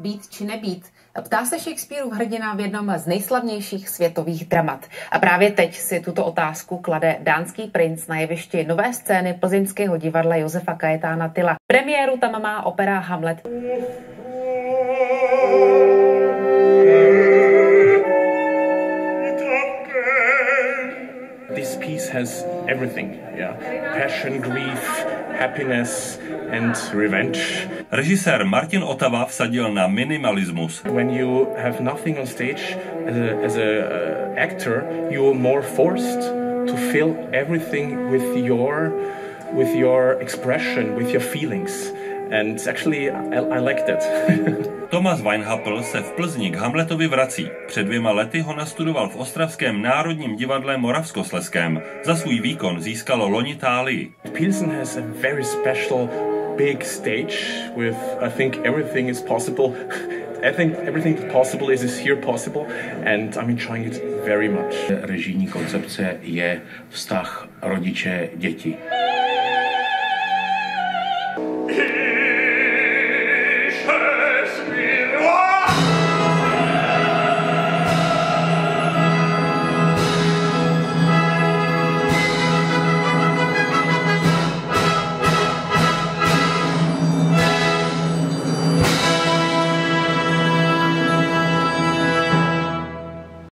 být či nebýt? Ptá se Shakespeareův hrdina v jednom z nejslavnějších světových dramat. A právě teď si tuto otázku klade dánský princ na jevišti nové scény plzeňského divadla Josefa Kajetána Tylla. Premiéru tam má opera Hamlet. This piece has everything, yeah. Passion, grief, happiness and revenge. Režisér Martin Otava vsadil na minimalismus. When you have nothing on stage as a actor, you are more forced to fill everything with your expression, with your feelings. And actually I like that. Thomas Weinhappel se v Plzni k Hamletovi vrací. Před 2 lety ho nastudoval v ostravském Národním divadle Moravskoslezském. Za svůj výkon získalo loni Tálii. Pilsen has a very special big stage with I think everything is possible. I think everything possible is here possible and I'm enjoying it very much. Režijní koncepce je vztah rodiče-děti.